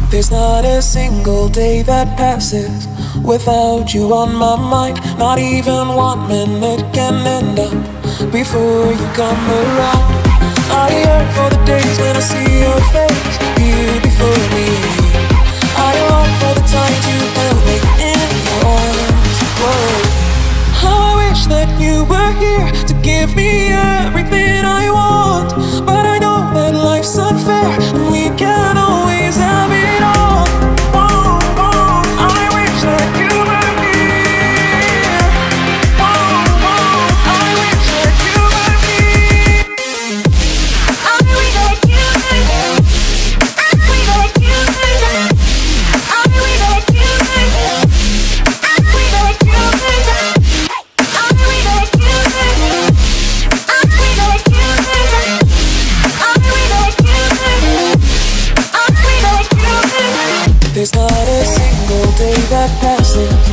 There's not a single day that passes without you on my mind. Not even 1 minute can end up before you come around. I yearn for the days when I see your face here before me. I long for the times you held me in your arms. Whoa. How I wish that you were here to give me everything I want. But I know that life's unfair and we can't always have it all. Whoa, whoa, I wish that you were here. Whoa, whoa, I wish that you were here. I wish that you were here. I wish that you were here. I wish that you were here. I wish that you were here. I wish that you were here. I wish that you were here. I wish that you were here. I wish that you were here. There's not a single day that passes